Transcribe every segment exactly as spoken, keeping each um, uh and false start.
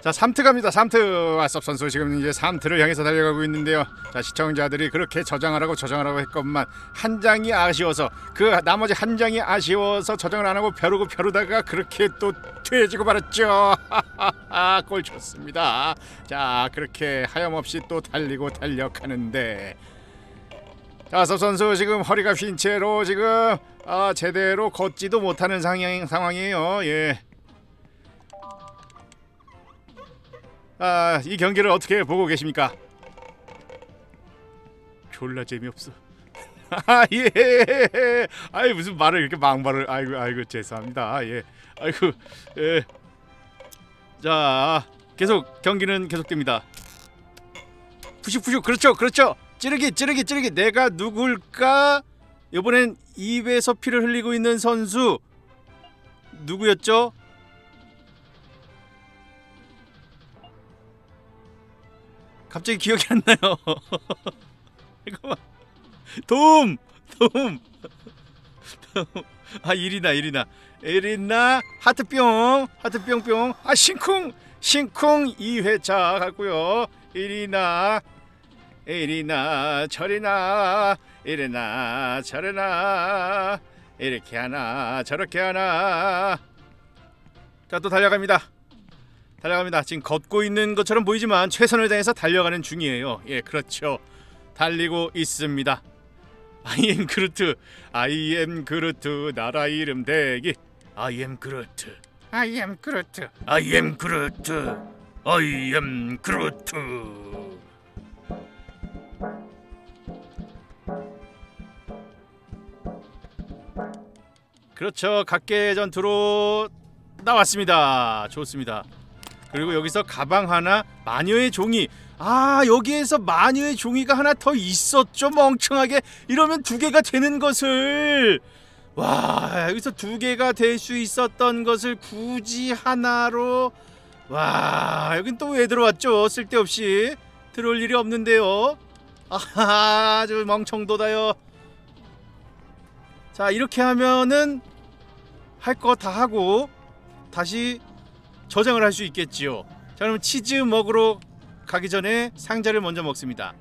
자, 삼 트 갑니다. 삼 트. 왓썹 선수 지금 이제 삼 트를 향해서 달려가고 있는데요. 자, 시청자들이 그렇게 저장하라고 저장하라고 했건만 한 장이 아쉬워서, 그 나머지 한 장이 아쉬워서 저장을 안 하고 벼르고 벼르다가 그렇게 또 퇴해지고 말았죠. 꼴 좋습니다. 자, 그렇게 하염없이 또 달리고 달려가는데, 자, 왓썹 선수 지금 허리가 휜 채로 지금 아, 제대로 걷지도 못하는 상황, 상황이에요. 예. 아, 이 경기를 어떻게 보고 계십니까? 졸라 재미없어. 아, 예. 아이, 무슨 말을 이렇게 막말을. 아이고, 아이고, 죄송합니다. 예. 아이고, 예. 자, 계속 경기는 계속됩니다. 푸슉푸슉. 그렇죠, 그렇죠. 찌르기, 찌르기, 찌르기. 내가 누굴까? 이번엔 입에서 피를 흘리고 있는 선수 누구였죠? 갑자기 기억이 안 나요. 이거 도움! 도움! 아, 이리나, 이리나. 이리나, 하트뿅! 하트 뿅뿅! 아, 싱쿵! 싱쿵 이 회차 같고요. 이리나, 이리나, 저리나, 이리나, 저리나. 이렇게 하나, 저렇게 하나. 자, 또 달려갑니다. 달려갑니다. 지금 걷고 있는 것처럼 보이지만 최선을 다해서 달려가는 중이에요. 예, 그렇죠. 달리고 있습니다. I am 그루트. I am 그루트. 나라 이름 대기. I am 그루트. I am 그루트. I am 그루트. I am 그루트. 그렇죠. 각계 전투로 나왔습니다. 좋습니다. 그리고 여기서 가방 하나, 마녀의 종이. 아, 여기에서 마녀의 종이가 하나 더 있었죠. 멍청하게. 이러면 두 개가 되는 것을. 와, 여기서 두 개가 될 수 있었던 것을 굳이 하나로. 와, 여긴 또 왜 들어왔죠? 쓸데없이 들어올 일이 없는데요. 아하, 저 멍청도다요. 자, 이렇게 하면은 할 거 다 하고 다시 저장을 할 수 있겠지요. 자, 그럼 치즈 먹으러 가기 전에 상자를 먼저 먹습니다.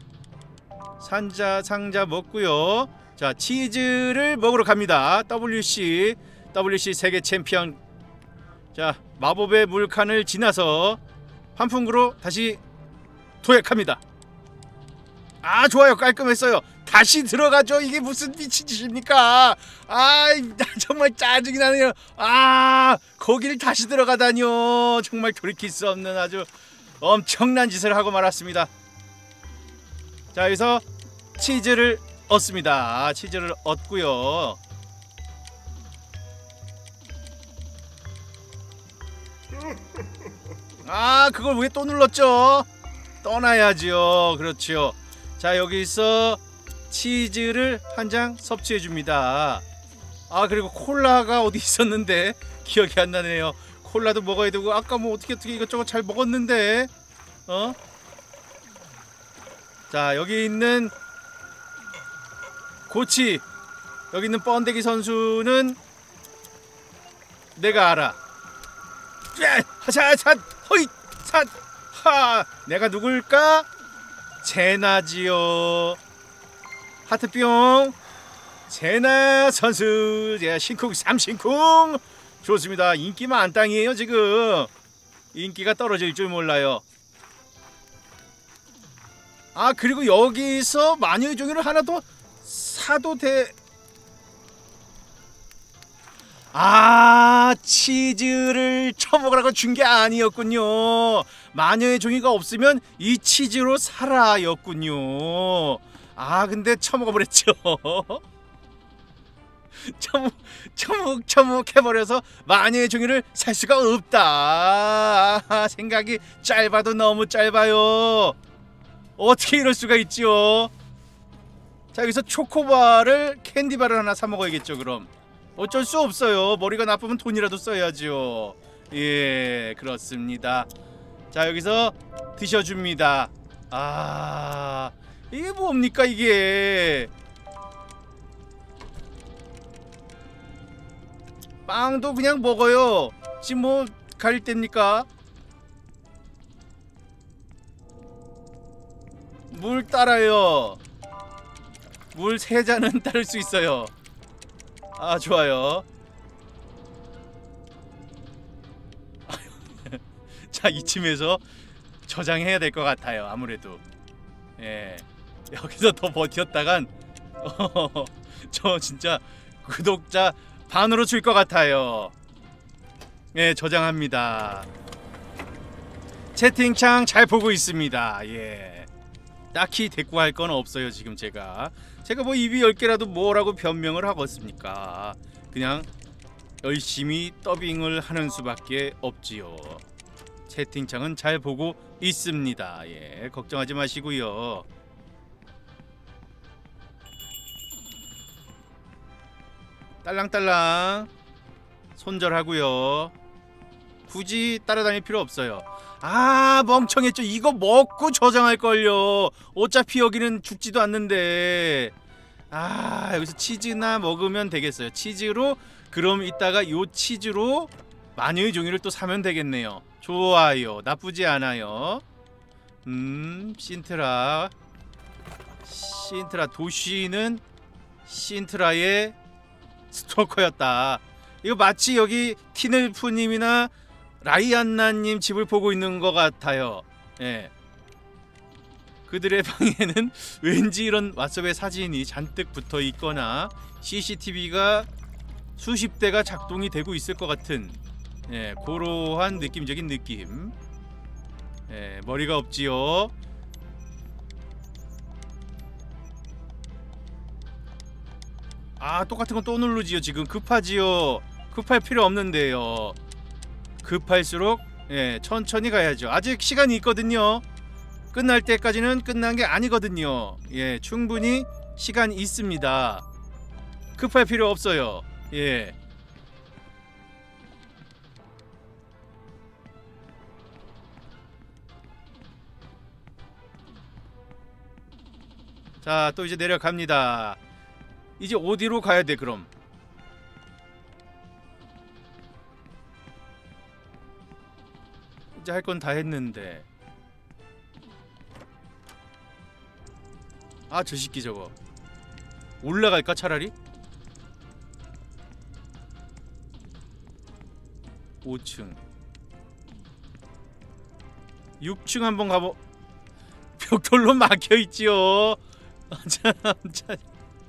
상자 상자 먹고요. 자, 치즈를 먹으러 갑니다. 더블유씨 더블유씨 세계 챔피언. 자, 마법의 물칸을 지나서 환풍구로 다시 도약합니다. 아, 좋아요. 깔끔했어요. 다시 들어가죠. 이게 무슨 미친 짓입니까? 아, 정말 짜증이 나네요. 아, 거기를 다시 들어가다니요. 정말 돌이킬 수 없는 아주 엄청난 짓을 하고 말았습니다. 자, 여기서 치즈를 얻습니다. 치즈를 얻고요. 아, 그걸 왜 또 눌렀죠? 떠나야지요. 그렇죠. 자, 여기서 치즈를 한 장 섭취해줍니다. 아, 그리고 콜라가 어디 있었는데 기억이 안 나네요. 콜라도 먹어야 되고, 아까 뭐 어떻게 어떻게 이것저것 잘 먹었는데. 어? 자, 여기 있는 고치, 여기 있는 번데기 선수는 내가 알아. 하샤샷 허이 삿 하. 내가 누굴까? 제나지요. 하트뿅. 제나 선수. 제가 싱쿵 삼싱쿵. 좋습니다. 인기 만땅이에요. 지금 인기가 떨어질 줄 몰라요. 아, 그리고 여기서 마녀의 종이를 하나 더 사도 돼. 아, 치즈를 처먹으라고 준 게 아니었군요. 마녀의 종이가 없으면 이 치즈로 살아였군요. 아, 근데 처먹어버렸죠. 처먹, 처먹, 처먹 해버려서 마녀의 종이를 살 수가 없다. 아, 생각이 짧아도 너무 짧아요. 어떻게 이럴 수가 있지요. 자, 여기서 초코바를, 캔디바를 하나 사 먹어야겠죠. 그럼 어쩔 수 없어요. 머리가 나쁘면 돈이라도 써야죠. 예, 그렇습니다. 자, 여기서 드셔줍니다. 아, 이게 뭡니까 이게. 빵도 그냥 먹어요. 지금 뭐 가릴 때입니까? 물 따라요. 물 세 잔은 따를 수 있어요. 아, 좋아요. 자, 이쯤에서 저장해야 될 것 같아요. 아무래도. 예. 여기서 더 버텼다간 어, 저 진짜 구독자 반으로 줄 것 같아요. 예, 저장합니다. 채팅창 잘 보고 있습니다. 예. 딱히 대꾸할 건 없어요. 지금 제가 제가 뭐 입이 열 개라도 뭐라고 변명을 하겠습니까? 그냥 열심히 더빙을 하는 수밖에 없지요. 채팅창은 잘 보고 있습니다. 예, 걱정하지 마시고요. 딸랑딸랑 손절하고요. 굳이 따라다닐 필요 없어요. 아, 멍청했죠. 이거 먹고 저장할걸요. 어차피 여기는 죽지도 않는데. 아, 여기서 치즈나 먹으면 되겠어요. 치즈로. 그럼 이따가 요 치즈로 마녀의 종이를 또 사면 되겠네요. 좋아요. 나쁘지 않아요. 음, 신트라 신트라 도시는 신트라의 스토커였다. 이거 마치 여기 티넬프님이나 라이안나님 집을 보고 있는 것 같아요. 예. 그들의 방에는 왠지 이런 왓썹의 사진이 잔뜩 붙어 있거나 씨씨티비가 수십 대가 작동이 되고 있을 것 같은, 예, 고로한 느낌적인 느낌. 예, 머리가 없지요. 아, 똑같은 건 또 누르지요. 지금 급하지요. 급할 필요 없는데요. 급할수록, 예, 천천히 가야죠. 아직 시간이 있거든요. 끝날 때까지는 끝난 게 아니거든요. 예, 충분히 시간이 있습니다. 급할 필요 없어요. 예. 자, 또 이제 내려갑니다. 이제 어디로 가야 돼, 그럼? 이제 할 건 다 했는데. 아, 저 새끼 저거. 올라갈까, 차라리? 오 층. 육 층 한번 가보. 벽돌로 막혀있지요. 참, 참.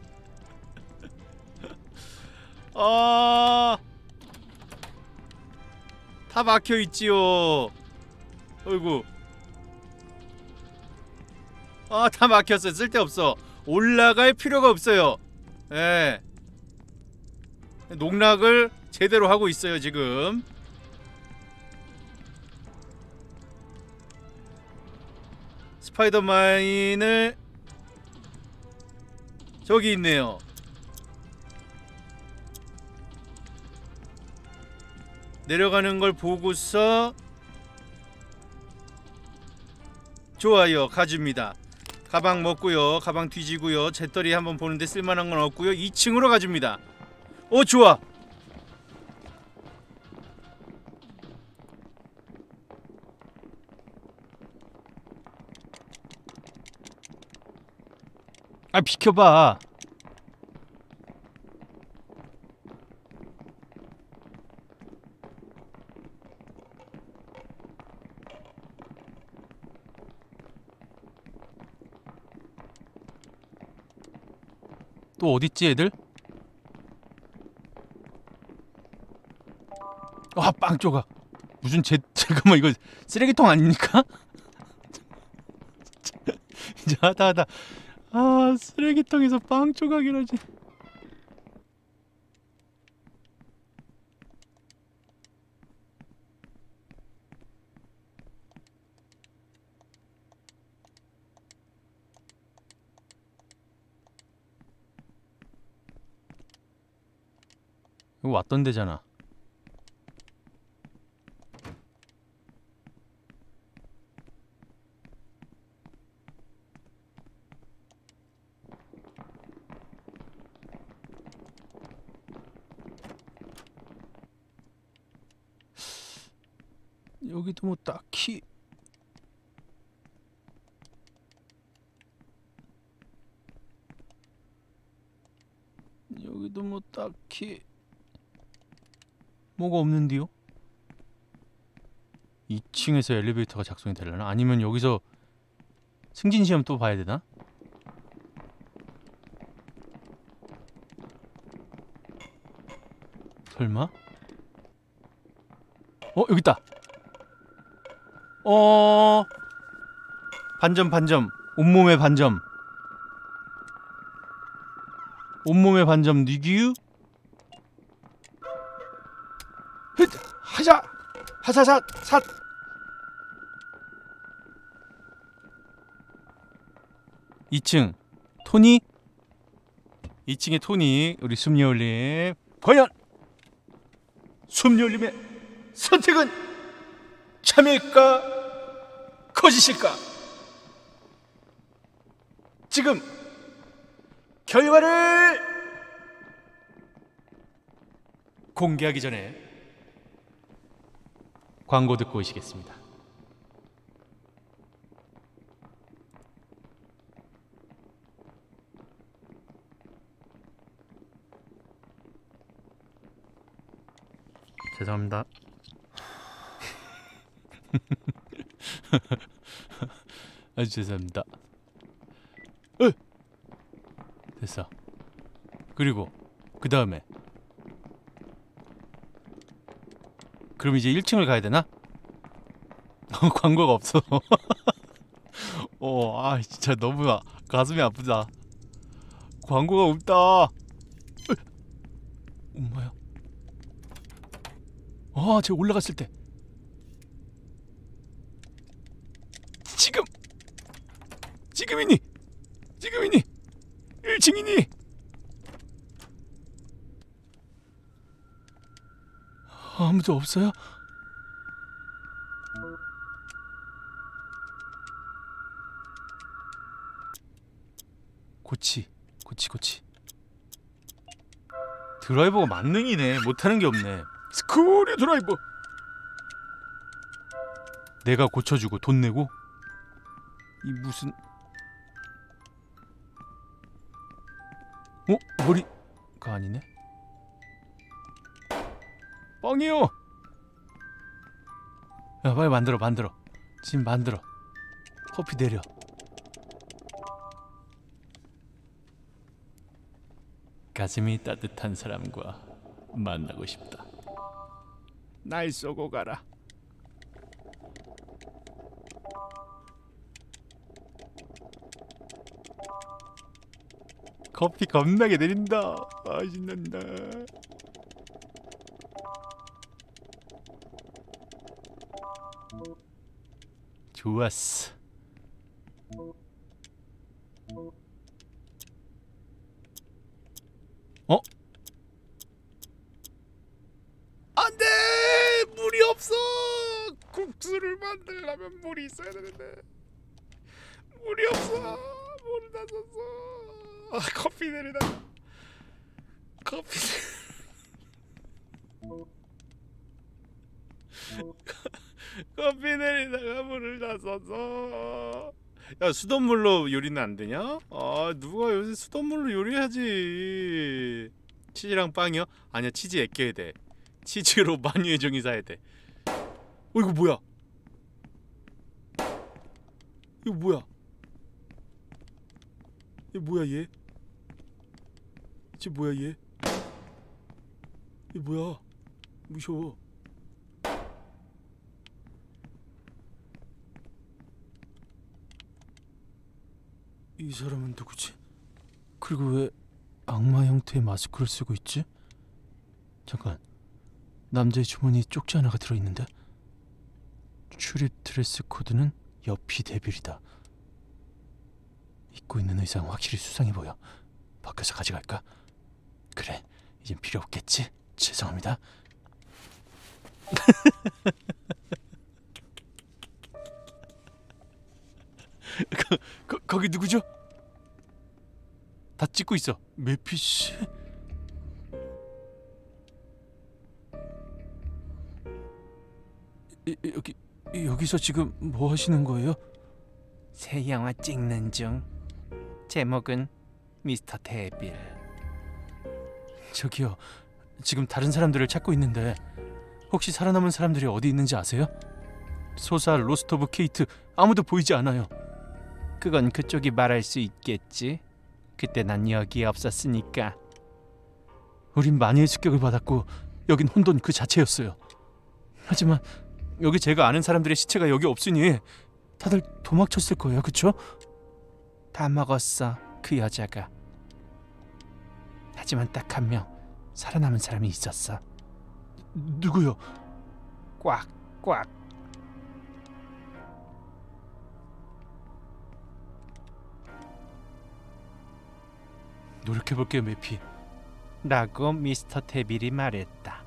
아, 다 막혀있지요. 어이구. 아, 다 막혔어요. 쓸데없어. 올라갈 필요가 없어요. 예. 농락을 제대로 하고 있어요, 지금. 스파이더마인을 저기 있네요. 내려가는 걸 보고서 좋아요. 가줍니다. 가방 먹고요. 가방 뒤지고요. 재떨이 한번 보는데 쓸만한 건 없고요. 이 층으로 가줍니다. 오, 좋아. 아, 비켜봐. 또 어딨지 애들? 아, 빵 조각. 무슨 제 잠깐만, 이거 쓰레기통 아닙니까? 이제 하다 하다 아, 쓰레기통에서 빵 조각이라지. 이거 왔던 데잖아. 여기도 뭐 딱히 여기도 뭐 딱히 뭐가 없는데요? 이 층에서 엘리베이터가 작동이 되려나? 아니면 여기서 승진시험 또 봐야 되나? 설마? 어, 여기 있다. 어, 반점 반점. 온몸의 반점. 온몸의 반점 니규? 헥! 하자! 하사삿! 삿! 이 층 토니? 이 층의 토니 우리 숨여울님. 과연 숨열림의 선택은 참일까 거짓일까? 지금 결과를 공개하기 전에 광고 듣고 오시겠습니다. 죄송합니다. 아주 죄송합니다. 으! 됐어. 그리고 그 다음에 그럼 이제 일 층을 가야 되나? 광고가 없어. 어, 아 진짜 너무 아, 가슴이 아프다. 광고가 없다. 으! 엄마야. 아, 제가 올라갔을 때 지금 지금이니 지금이니 일 층이니 아무도 없어요? 고치 고치 고치 드라이버가 만능이네. 못하는 게 없네. 스크류 드라이버. 내가 고쳐주고 돈 내고? 이 무슨 어? 머리가 아니네? 뻥이요. 야 빨리 만들어 만들어 지금 만들어. 커피 내려. 가슴이 따뜻한 사람과 만나고 싶다. 날 쏘고 가라. 커피 겁나게 내린다. 아 신난다. 좋았어. 어? 안돼! 물이 없어. 국수를 만들려면 물이 있어야 되는데 물이 없어. 물을 다 썼어. 아, 커피 내리다. 커피 커피 내리다가 물을 다 썼어. 야, 수돗물로 요리는 안 되냐? 아, 누가 요새 수돗물로 요리하지. 치즈랑 빵이요? 아니야, 치즈 아껴야 돼. 치즈로 마녀의 종이 사야 돼. 어, 이거 뭐야? 이거 뭐야? 얘 뭐야 얘? 쟤 뭐야 얘? 얘 뭐야? 무서워. 이 사람은 누구지? 그리고 왜 악마 형태의 마스크를 쓰고 있지? 잠깐, 남자의 주머니에 쪽지 하나가 들어있는데? 출입 드레스 코드는 옆이 데빌이다. 입고 있는 의상 확실히 수상해 보여. 바꿔서 가져갈까? 그래, 이젠 필요 없겠지? 죄송합니다. 거, 거, 거기 누구죠? 다 찍고 있어. 메피씨? 이, 여기 여기서 지금 뭐 하시는 거예요? 새 영화 찍는 중. 제목은 미스터 데빌. 저기요, 지금 다른 사람들을 찾고 있는데 혹시 살아남은 사람들이 어디 있는지 아세요? 소사, 로스트 오브 케이트 아무도 보이지 않아요. 그건 그쪽이 말할 수 있겠지. 그때 난 여기에 없었으니까. 우린 마니의 습격을 받았고 여긴 혼돈 그 자체였어요. 하지만 여기 제가 아는 사람들의 시체가 여기 없으니 다들 도망쳤을 거예요, 그쵸? 다 먹었어, 그 여자가. 하지만 딱 한 명 살아남은 사람이 있었어. 누구요? 꽉, 꽉. 노력해볼게요, 매피. 라고 미스터 데빌이 말했다.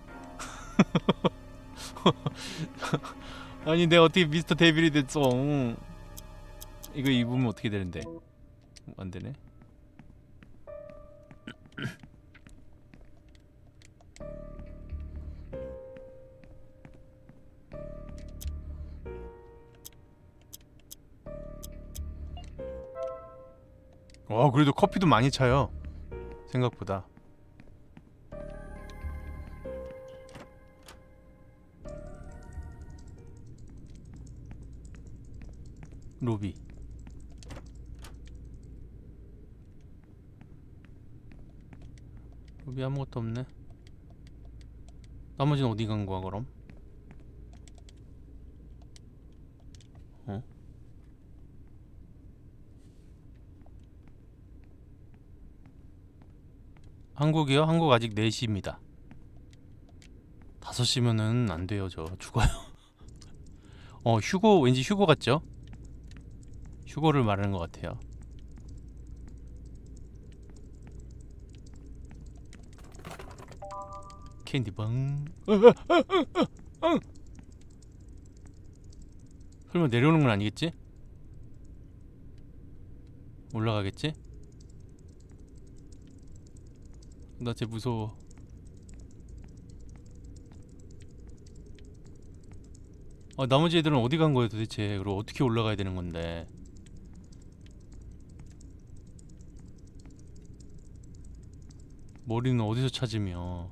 아니 내가 어떻게 미스터 데빌이 됐어. 이거 입으면 어떻게 되는데? 안되네. 와, 그래도 커피도 많이 차요, 생각보다. 로비. 로비 아무것도 없네. 나머지는 어디 간 거야 그럼? 어? 한국이요? 한국 아직 네 시입니다. 다섯 시면은 안 돼요. 저 죽어요. 어, 휴고, 왠지 휴고 같죠? 휴고를 말하는 것 같아요. 캔디방. 설마 내려오는 건 아니겠지? 올라가겠지? 나 쟤 무서워. 아, 나머지 애들은 어디 간 거야 도대체? 그리고 어떻게 올라가야 되는 건데? 머리는 어디서 찾으며?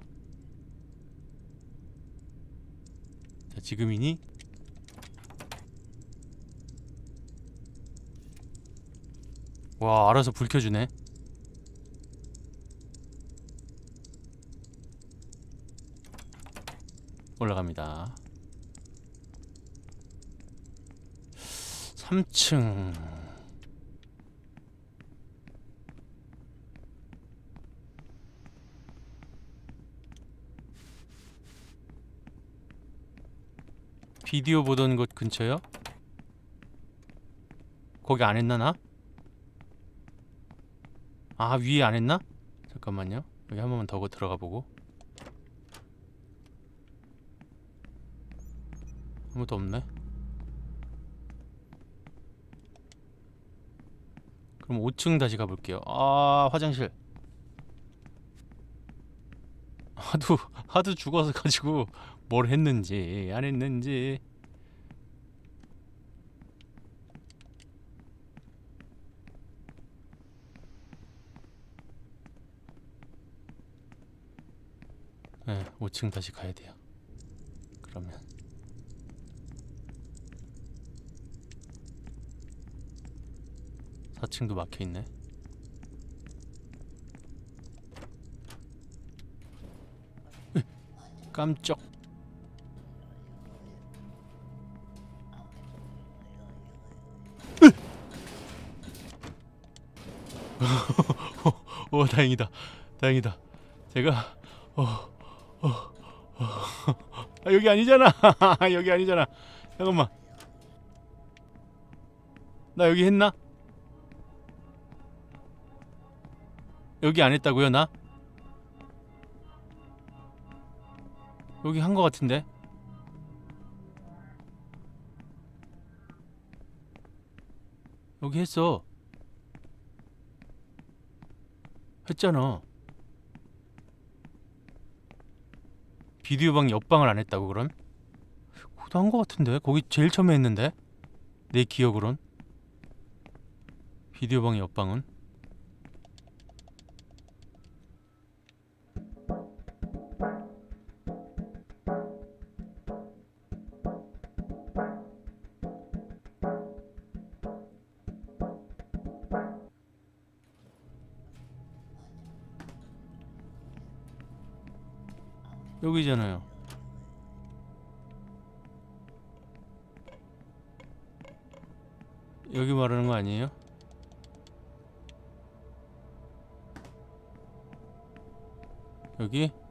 자, 지금이니? 와, 알아서 불 켜주네. 올라갑니다. 삼 층. 비디오 보던 곳 근처요? 거기 안 했나 나? 아, 위에 안 했나? 잠깐만요. 여기 한 번만 더 들어가 보고. 아무것도 없네. 그럼 오 층 다시 가볼게요. 아, 화장실. 하도 하도 죽어서 가지고 뭘 했는지 안 했는지. 네, 오 층 다시 가야 돼요. 그러면 사 층도 막혀있네. 깜짝. 오, 다행이다. 다행이다. 제가 어, 어, 어. 아, 여기 아니잖아. 여기 아니잖아. 잠깐만. 나 여기 했나? 여기 안 했다고요, 나? 여기 한 거 같은데? 여기 했어. 했잖아. 비디오 방 옆방을 안 했다고 그럼? 거기도 한 거 같은데? 거기 제일 처음에 했는데? 내 기억으론. 비디오 방 옆방은? 여기잖아요. 여기 말하는 거 아니에요? 여기?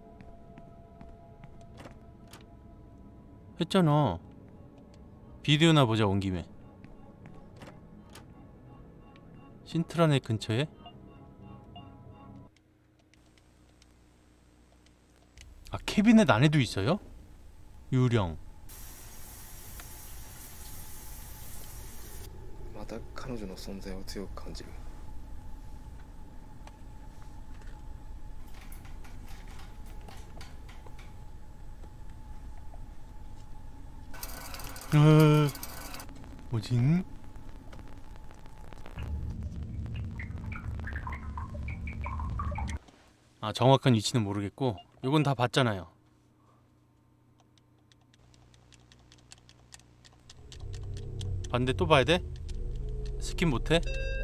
했잖아. 비디오나 보자 온 김에. 신트라넷 근처에? 아 캐비넷 안에도 있어요? 유령. また彼女の存在を強く感じる。 어... 뭐지? 아 정확한 위치는 모르겠고 요건 다 봤잖아요. 봤는데 또 봐야 돼? 스킵 못해?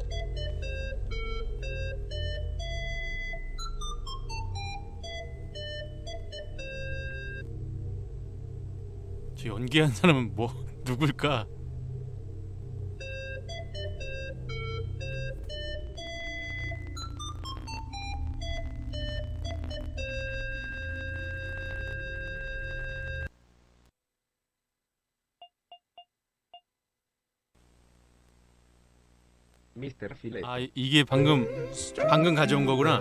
저 연기한 사람은 뭐 누굴까? 미스터 필레. 아 이- 이게 방금 방금 가져온 거구나.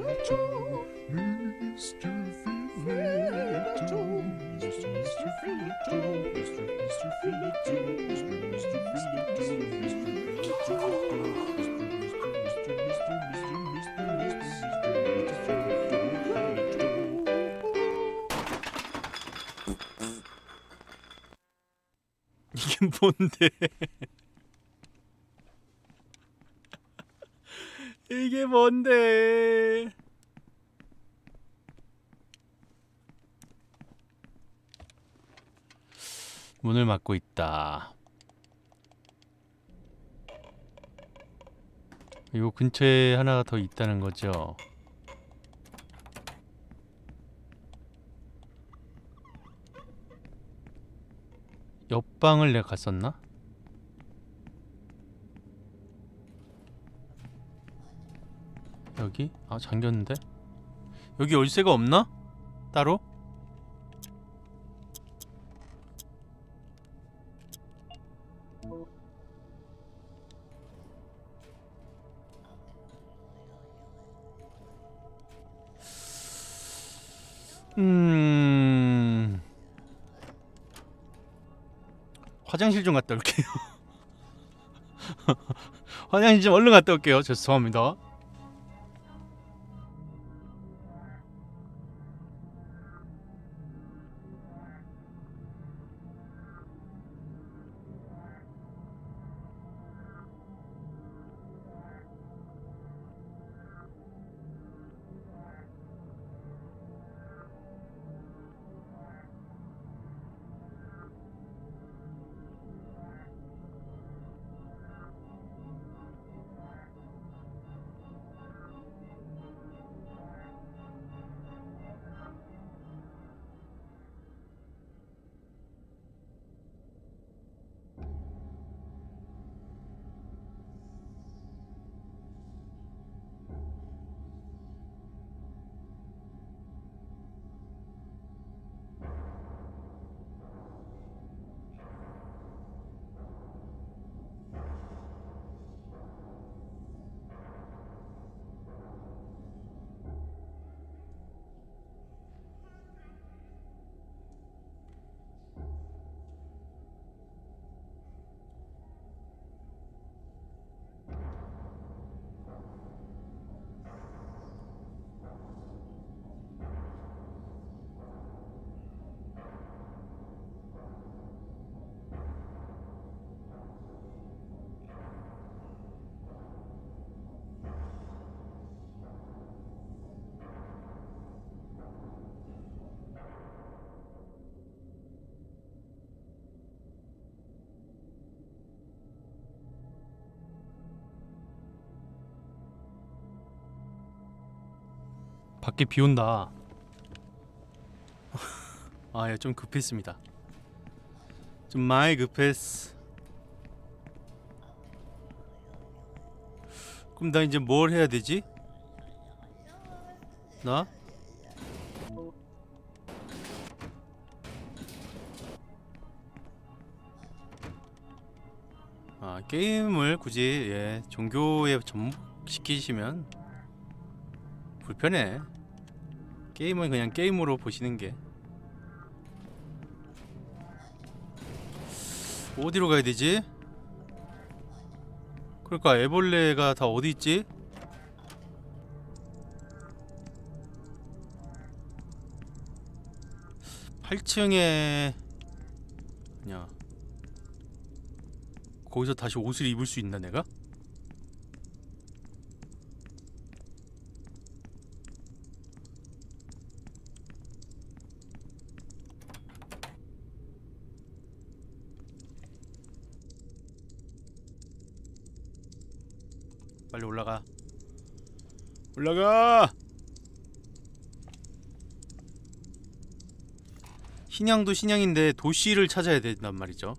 이게 뭔데? 이게 뭔데? 문을 막고 있다. 요 근처에 하나가 더 있다는 거죠. 옆방을 내가 갔었나? 여기? 아 잠겼는데? 여기 열쇠가 없나? 따로? 음... 화장실 좀 갔다 올게요. 화장실 좀 얼른 갔다 올게요. 죄송합니다. 밖에 비 온다. 아, 예, 좀 급했습니다. 좀 많이 급했어. 그럼 나 이제 뭘 해야 되지? 나? 아, 게임을 굳이 예, 종교에 접목시키시면 불편해. 게임은 그냥 게임으로 보시는 게. 어디로 가야 되지? 그러니까 애벌레가 다 어디 있지? 팔 층에 아니야. 거기서 다시 옷을 입을 수 있나 내가? 빨리 올라가. 올라가! 신양도 신양인데 도시를 찾아야 된단 말이죠.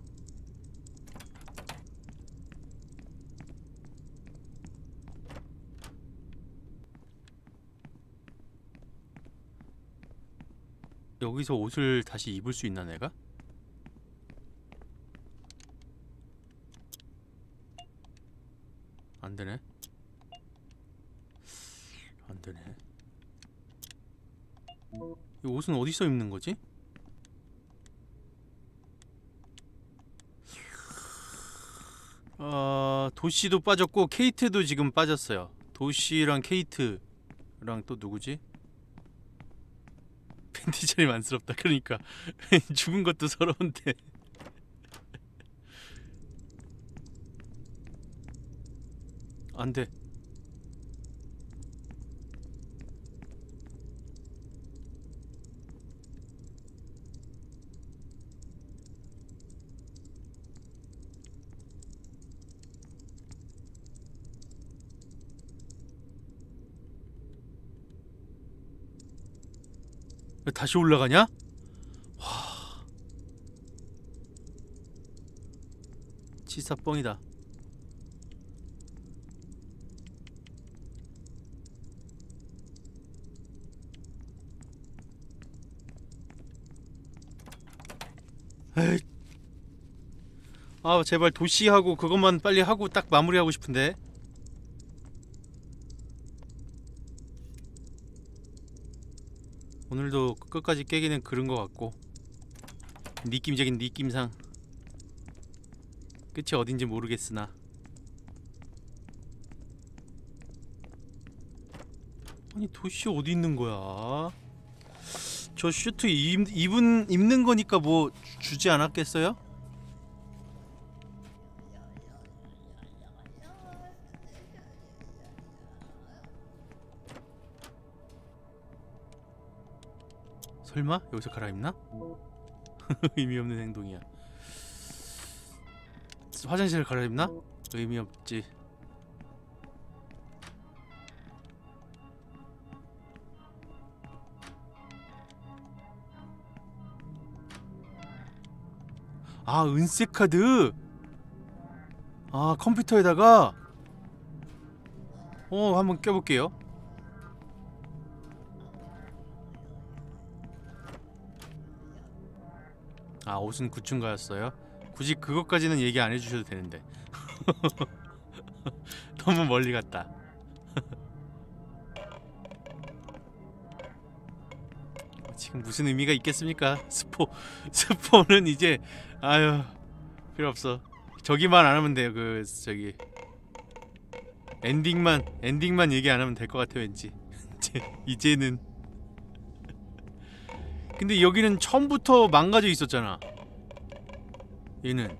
여기서 옷을 다시 입을 수 있나 내가? 안되네. 안되네. 이 옷은 어디서 입는 거지? 어... 도시도 빠졌고 케이트도 지금 빠졌어요. 도시랑 케이트랑 또 누구지? 팬티 차림 안쓰럽다. 그러니까 죽은 것도 서러운데. 안돼. 다시 올라가냐? 와, 치사 뻥이다. 에이. 아, 제발 도시하고 그것만 빨리 하고 딱 마무리하고 싶은데. 오늘도 끝까지 깨기는 그런 것 같고, 느낌적인 느낌상 끝이 어딘지 모르겠으나. 아니 도시 어디 있는 거야? 저 슈트 입, 입은, 입는 거니까 뭐 주지 않았겠어요? 설마? 여기서 갈아입나? 의미 없는 행동이야. 화장실을 갈아입나? 의미 없지. 아, 은색 카드. 아, 컴퓨터에다가. 어, 한번 껴볼게요. 아, 옷은 구춘가였어요? 굳이 그것까지는 얘기 안 해주셔도 되는데. 너무 멀리 갔다. 지금 무슨 의미가 있겠습니까? 스포 스포는 이제 아유 필요 없어. 저기만 안 하면 돼요. 그 저기 엔딩만 엔딩만 얘기 안 하면 될 것 같아 왠지. 이제는. 근데 여기는 처음부터 망가져 있었잖아. 얘는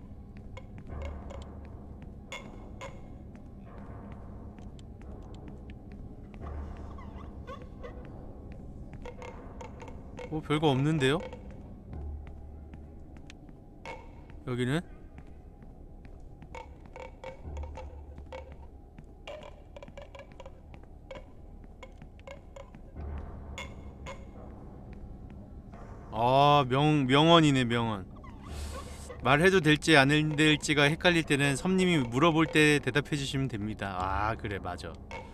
뭐 별거 없는데요? 여기는? 아, 명 명언이네, 명언. 말해도 될지 안 될지가 헷갈릴 때는 섬님이 물어볼 때 대답해 주시면 됩니다. 아, 그래, 맞아.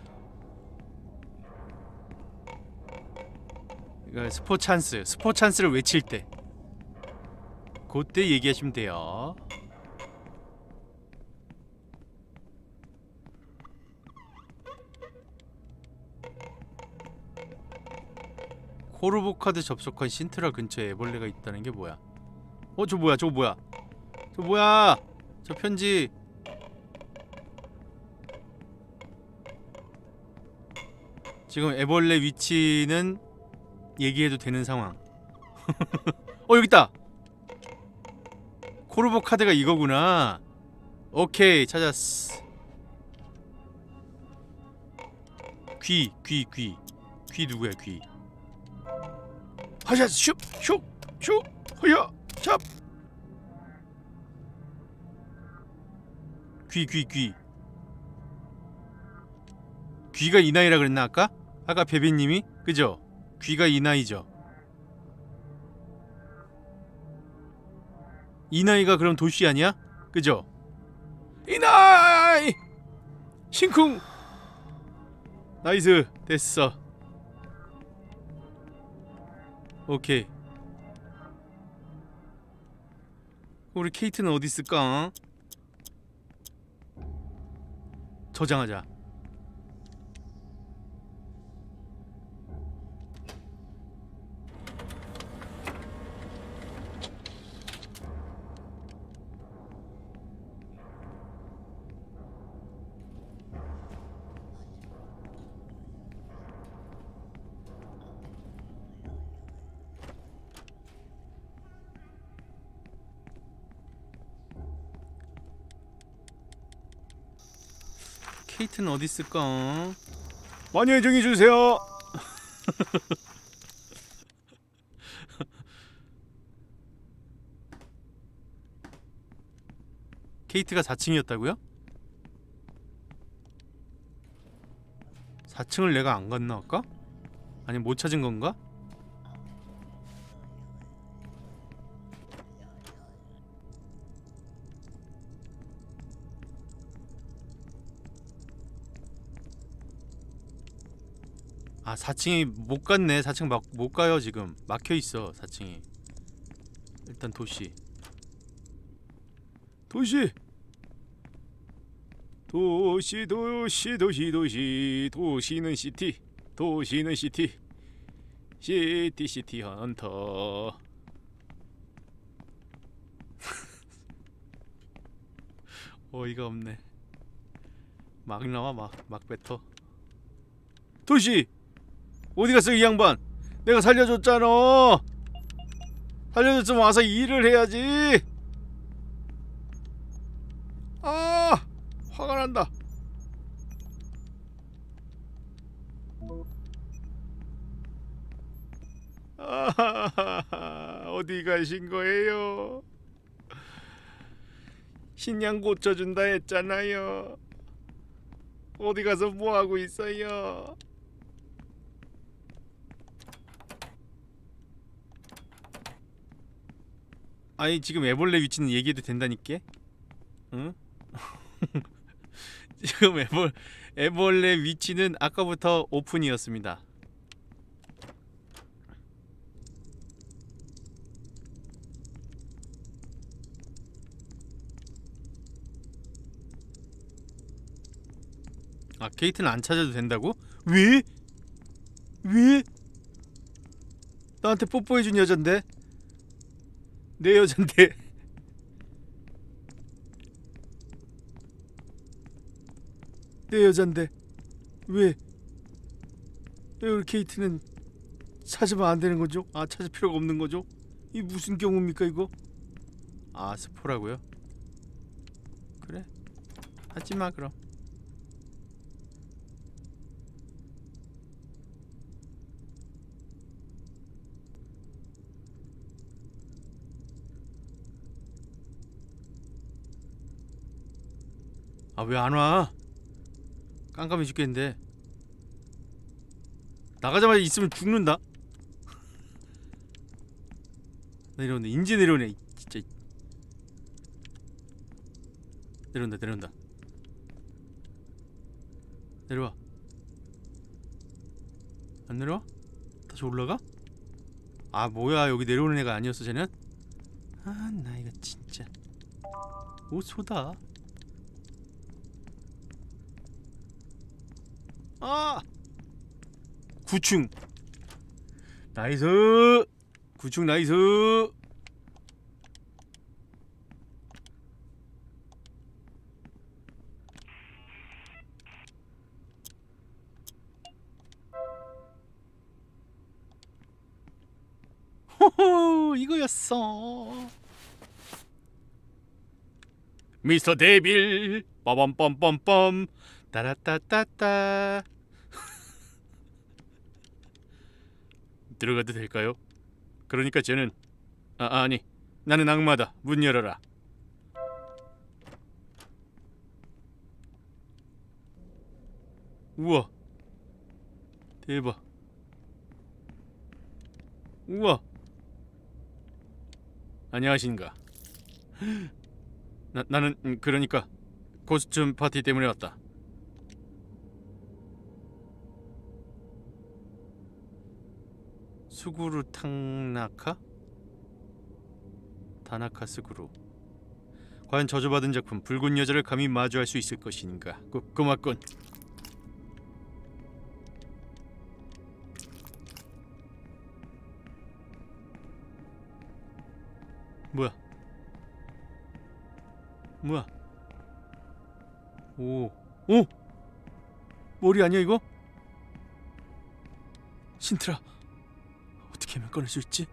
이거 스포 찬스, 스포 찬스를 외칠 때 그때 얘기하시면 돼요. 코르보카드 접속한 신트라 근처에 애벌레가 있다는 게 뭐야? 어, 저 뭐야? 저 뭐야? 저 뭐야? 저 편지. 지금 애벌레 위치는 얘기해도 되는 상황. 어, 여기 있다. 코르보카드가 이거구나. 오케이, 찾았어. 귀, 귀, 귀. 귀 누구야, 귀? 하샤 슉 슉 슉 허야 잡. 귀, 귀, 귀. 귀가 이 나이라 그랬나 아까? 아까 베베님이? 그죠? 귀가 이 나이죠? 이 나이가 그럼 도시 아니야? 그죠? 이나이 신쿵. 나이스, 됐어. 오케이. 우리 케이트는 어디 있을까? 저장하자. 케이트는 어디 있을까? 많이 정해 주세요. 케이트가 사 층이었다고요? 사 층을 내가 안 갔나 아까? 아니 못 찾은 건가? 아, 사 층이 못 갔네. 사 층 막 못 가요 지금. 막혀 있어 사 층이. 일단 도시. 도시 도시 도시 도시 도시 도시는 시티 도시는 시티 시티 시티 헌터. 어이가 없네. 막 나와 막 막 뱉어. 도시 어디 갔어 이 양반? 내가 살려줬잖아. 살려줬으면 와서 일을 해야지. 아, 화가 난다. 아, 어디 가신 거예요? 신냥 고쳐준다 했잖아요. 어디 가서 뭐 하고 있어요? 아니 지금 애벌레 위치는 얘기해도 된다니까? 응? 지금 애벌, 애벌레 위치는 아까부터 오픈이었습니다. 아, 케이트는 안 찾아도 된다고? 왜? 왜? 나한테 뽀뽀해준 여잔데? 내 여잔데. 내 여잔데 왜? 왜 우리 케이트는 찾으면 안 되는 거죠? 아, 찾을 필요가 없는 거죠? 이 무슨 경우입니까 이거? 아, 스포라고요? 그래, 하지마 그럼. 아, 왜 안 와? 깜깜해 죽겠는데. 나가자마자 있으면 죽는다. 내려온다. 인제 내려오네. 진짜. 내려온다. 내려온다. 내려와. 안 내려와? 다시 올라가? 아 뭐야, 여기 내려오는 애가 아니었어 쟤는? 아 나 이거 진짜. 오 소다. 아 구충 나이스. 구충 나이스. 호호 이거였어. 미스터 데빌 빠밤빰빰빰 따라따따따. 들어가도 될까요? 그러니까 쟤는 아 아니 나는 악마다. 문 열어라. 우와 대박. 우와 안녕하신가. 나, 나는 음, 그러니까 코스튬 파티 때문에 왔다. 수구루 탕나카? 다나카 스구루. 과연 저주받은 작품 붉은 여자를 감히 마주할 수 있을 것인가. ቁ꾸마꾼. 뭐야 뭐야. 오 오! 머리 아니야 이거? 신트라 어떻게 하면 꺼낼 수 있지?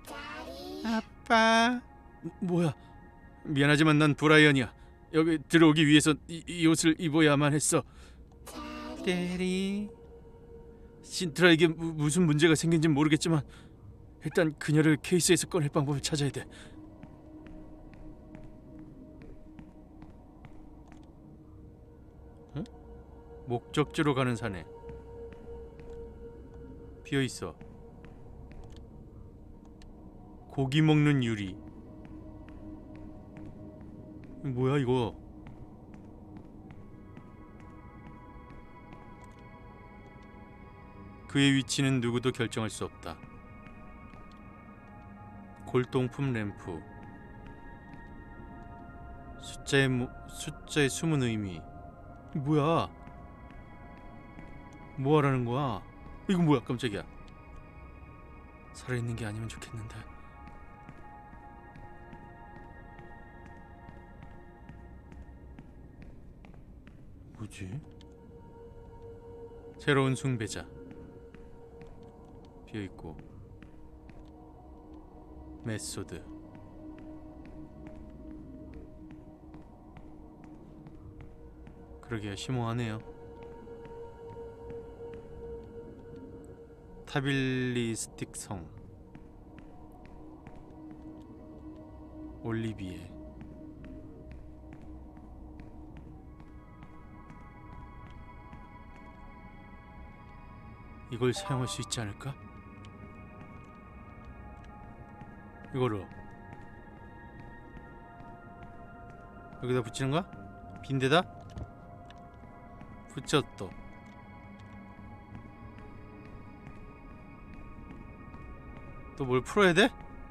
아빠. 뭐야. 미안하지만 난 브라이언이야. 여기 들어오기 위해서 이, 이 옷을 입어야만 했어. 데리. 신트라에게 무, 무슨 문제가 생긴진 모르겠지만 일단 그녀를 케이스에서 꺼낼 방법을 찾아야 돼. 응? 목적지로 가는 산에 비어있어. 고기 먹는 유리. 뭐야 이거. 그의 위치는 누구도 결정할 수 없다. 골동품 램프. 숫자의 모, 숫자의 숨은 의미. 뭐야? 뭐 하라는 거야? 이거 뭐야? 깜짝이야. 살아있는 게 아니면 좋겠는데. 뭐지? 새로운 숭배자. 비어있고 메소드. 그러게요. 심오하네요. 타빌리스틱 성. 올리비에. 이걸 사용할 수 있지 않을까? 이거로 여기다 붙이는 거야? 빈대다? 붙였어. 또 뭘 풀어야 돼?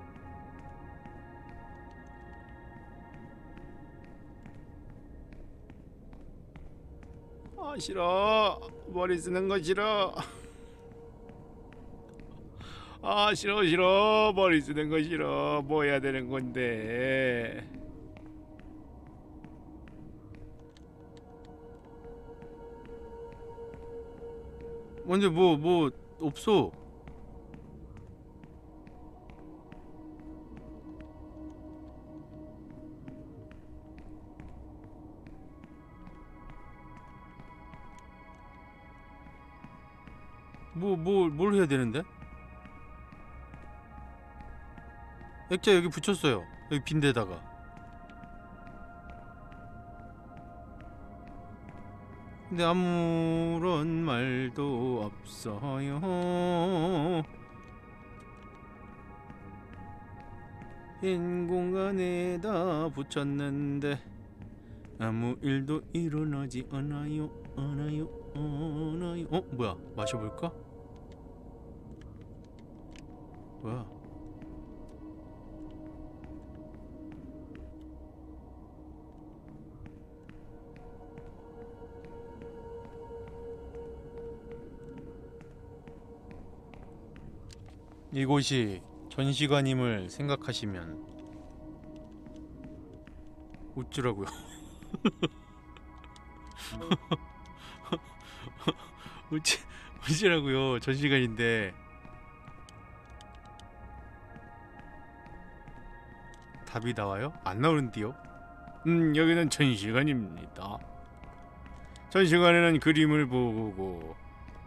아 싫어. 머리 쓰는 거 싫어. 아 싫어 싫어. 머리 쓰는 거 싫어. 뭐 해야 되는 건데. 먼저 뭐 뭐 없어. 뭐 뭐 뭘 해야 되는데? 액자 여기 붙였어요. 여기 빈대다가. 근데 아무런 말도 없어요. 빈 공간에다 붙였는데 아무 일도 일어나지 않아요 않아요 않아요. 어? 뭐야? 마셔볼까? 뭐야? 이곳이 전시관임을 생각하시면 웃주라고요. 웃지, 웃지라고요. 전시관인데 답이 나와요? 안 나오는데요? 음, 여기는 전시관입니다. 전시관에는 그림을 보고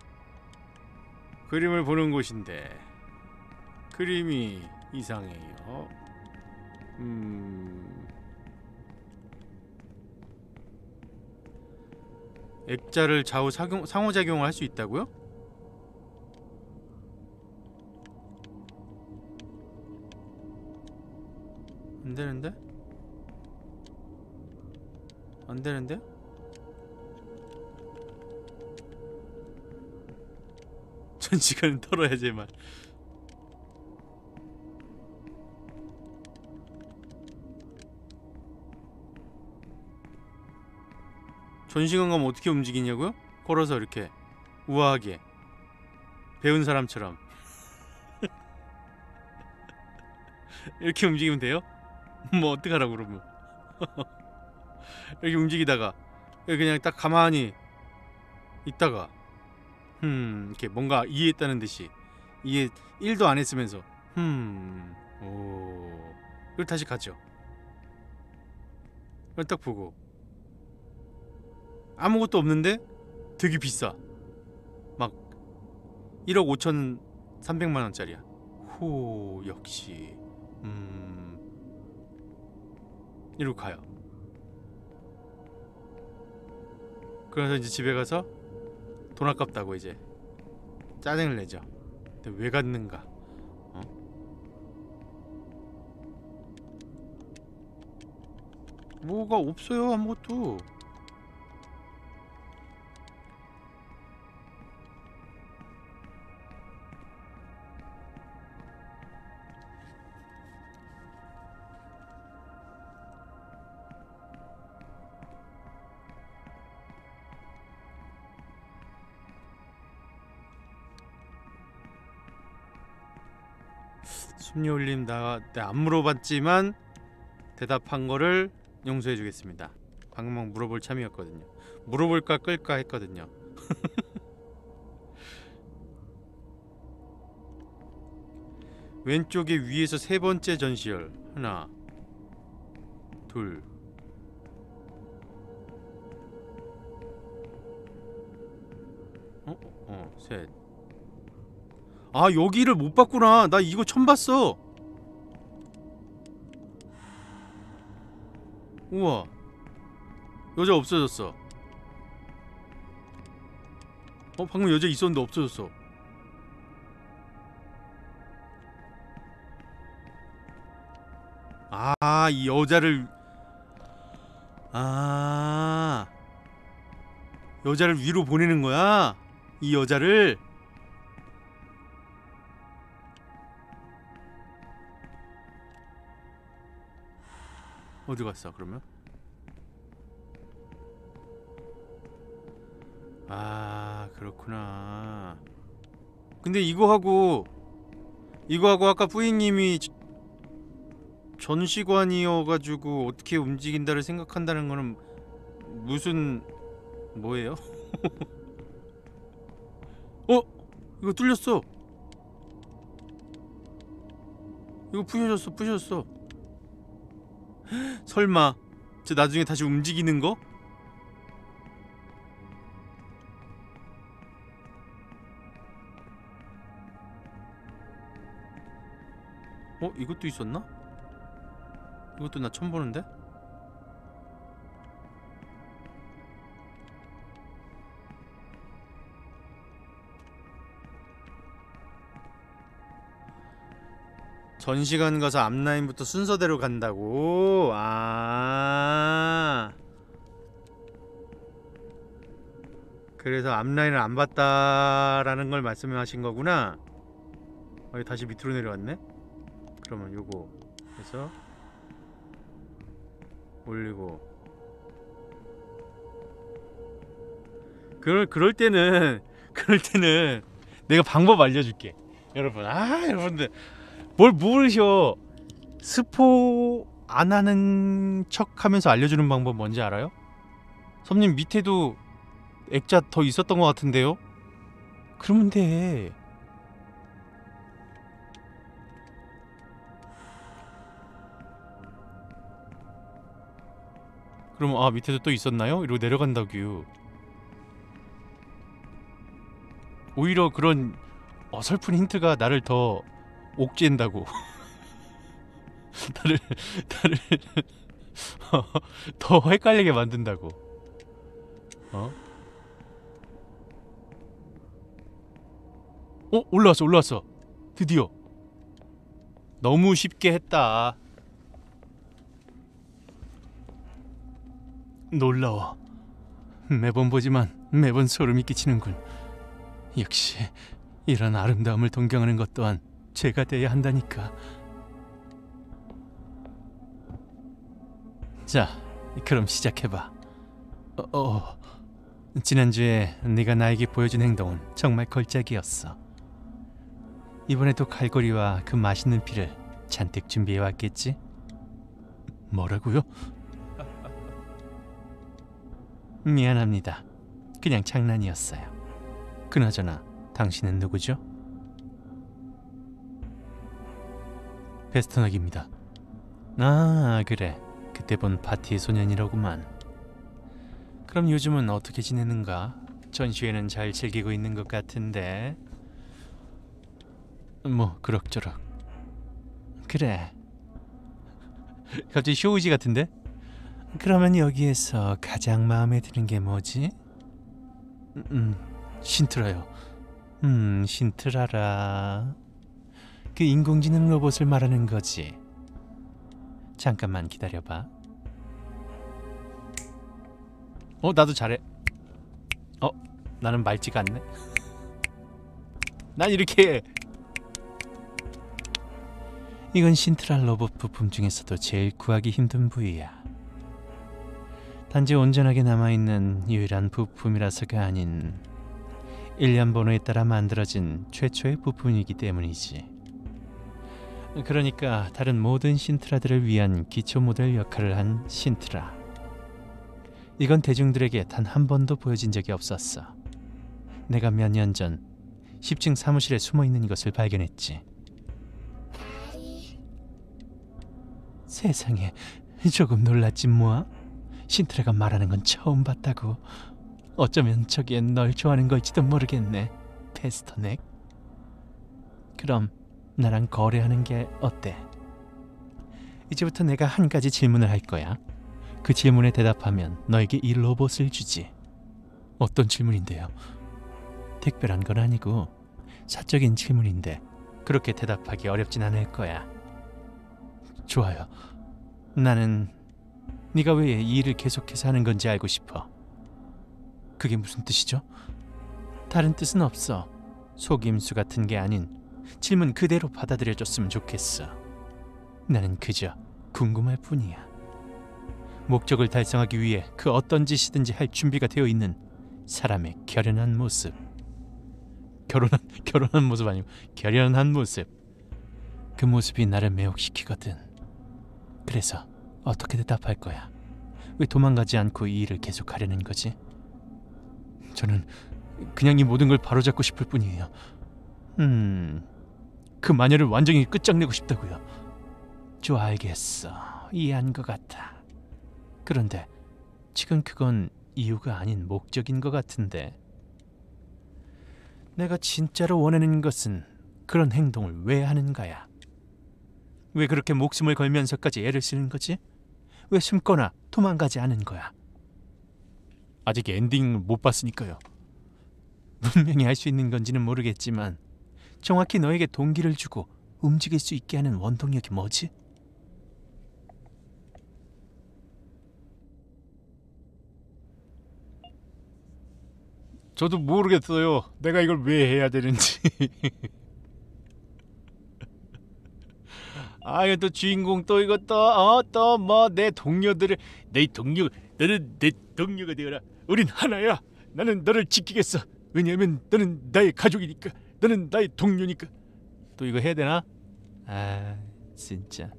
그림을 보는 곳인데 그림이 이상해요. 음... 액자를 좌우 사용, 상호작용을 할 수 있다고요? 안 되는데? 안 되는데? 전시관은 털어야지만. 전시관 가면 어떻게 움직이냐고요? 걸어서 이렇게 우아하게 배운 사람처럼 이렇게 움직이면 돼요? 뭐 어떡하라고 그러면. 이렇게 움직이다가 그냥 딱 가만히 있다가 음 이렇게 뭔가 이해했다는 듯이 이해 일도 안 했으면서 음오 그리고 다시 가죠. 그걸 딱 보고 아무것도 없는데 되게 비싸. 막 일억 오천삼백만 원짜리야. 호 역시 음 이러고 가요. 그래서 이제 집에 가서 돈 아깝다고 이제 짜증을 내죠. 근데 왜 갔는가? 어? 뭐가 없어요 아무것도. 숨녀올림 나 안 물어봤지만 대답한 거를 용서해주겠습니다. 방금 막 물어볼 참이었거든요. 물어볼까 끌까 했거든요. 왼쪽에 위에서 세 번째 전시열 하나 둘 어? 어 셋. 아 여기를 못 봤구나. 나 이거 처음 봤어. 우와 여자 없어졌어. 어 방금 여자 있었는데 없어졌어. 아 이 여자를 아 여자를 위로 보내는 거야? 이 여자를? 어디 갔어 그러면? 아 그렇구나. 근데 이거하고 이거하고 아까 뿌잉님이 전시관이어가지고 어떻게 움직인다를 생각한다는 거는 무슨 뭐예요? 어? 이거 뚫렸어. 이거 부셔졌어 부셔졌어. 설마 저 나중에 다시 움직이는 거? 어? 이것도 있었나? 이것도 나 처음 보는데? 전시관 가서 앞라인부터 순서대로 간다고? 아. 그래서 앞라인을 안 봤다라는 걸 말씀하신 거구나. 어, 다시 밑으로 내려왔네? 그러면 요거 해서 올리고. 그럴, 그럴 때는 그럴 때는 내가 방법 알려줄게. 여러분, 아 여러분들 뭘 모르셔. 스포 안 하는 척 하면서 알려주는 방법 뭔지 알아요? 섬님 밑에도 액자 더 있었던 것 같은데요? 그러면 돼. 그럼 아 밑에도 또 있었나요? 이러고 내려간다규. 오히려 그런 어설픈 힌트가 나를 더 옥죄인다고. 나를 나를 더 헷갈리게 만든다고. 어? 어? 올라왔어 올라왔어. 드디어. 너무 쉽게 했다. 놀라워. 매번 보지만 매번 소름이 끼치는군. 역시 이런 아름다움을 동경하는 것 또한 죄가 돼야 한다니까. 자, 그럼 시작해봐. 어, 어. 지난주에 네가 나에게 보여준 행동은 정말 걸작이었어. 이번에도 갈고리와 그 맛있는 피를 잔뜩 준비해왔겠지? 뭐라고요? 미안합니다. 그냥 장난이었어요. 그나저나 당신은 누구죠? 베스터nak입니다. 아 그래, 그때 본 파티 소년이로구만. 그럼 요즘은 어떻게 지내는가? 전시회는 잘 즐기고 있는 것 같은데. 뭐 그럭저럭. 그래. 갑자기 쇼우지 같은데? 그러면 여기에서 가장 마음에 드는 게 뭐지? 음, 신트라요. 음, 신트라라. 그 인공지능 로봇을 말하는 거지. 잠깐만 기다려봐. 어, 나도 잘해. 어, 나는 맑지가 않네. 난 이렇게 해. 이건 신트라 로봇 부품 중에서도 제일 구하기 힘든 부위야. 단지 온전하게 남아있는 유일한 부품이라서가 아닌 일련 번호에 따라 만들어진 최초의 부품이기 때문이지. 그러니까 다른 모든 신트라들을 위한 기초 모델 역할을 한 신트라. 이건 대중들에게 단 한 번도 보여진 적이 없었어. 내가 몇 년 전 십 층 사무실에 숨어있는 이것을 발견했지. 세상에, 조금 놀랐지 뭐야? 신트라가 말하는 건 처음 봤다고. 어쩌면 저기엔 널 좋아하는 걸지도 모르겠네, 베스터nek. 그럼 나랑 거래하는 게 어때? 이제부터 내가 한 가지 질문을 할 거야. 그 질문에 대답하면 너에게 이 로봇을 주지. 어떤 질문인데요? 특별한 건 아니고 사적인 질문인데 그렇게 대답하기 어렵진 않을 거야. 좋아요. 나는 네가 왜 이 일을 계속해서 하는 건지 알고 싶어. 그게 무슨 뜻이죠? 다른 뜻은 없어. 속임수 같은 게 아닌 질문 그대로 받아들여줬으면 좋겠어. 나는 그저 궁금할 뿐이야. 목적을 달성하기 위해 그 어떤 짓이든지 할 준비가 되어 있는 사람의 결연한 모습. 결혼한, 결혼한 모습 아니고 결연한 모습. 그 모습이 나를 매혹시키거든. 그래서 어떻게 대답할 거야? 왜 도망가지 않고 이 일을 계속하려는 거지? 저는 그냥 이 모든 걸 바로잡고 싶을 뿐이에요. 음... 그 마녀를 완전히 끝장내고 싶다고요. 좋아, 알겠어. 이해한 것 같아. 그런데 지금 그건 이유가 아닌 목적인 것 같은데. 내가 진짜로 원하는 것은 그런 행동을 왜 하는 거야? 왜 그렇게 목숨을 걸면서까지 애를 쓰는 거지? 왜 숨거나 도망가지 않은 거야? 아직 엔딩 못 봤으니까요. 분명히 할 수 있는 건지는 모르겠지만 정확히 너에게 동기를 주고 움직일 수 있게 하는 원동력이 뭐지? 저도 모르겠어요. 내가 이걸 왜 해야 되는지. 아, 이거 또 주인공 또 이것도 어 또 뭐 내 동료들을 내 동료 너는 내 동료가 되어라. 우린 하나야. 나는 너를 지키겠어. 왜냐하면 너는 나의 가족이니까. 너는 나의 동료니까. 또 이거 해야 되나? 아, 진짜.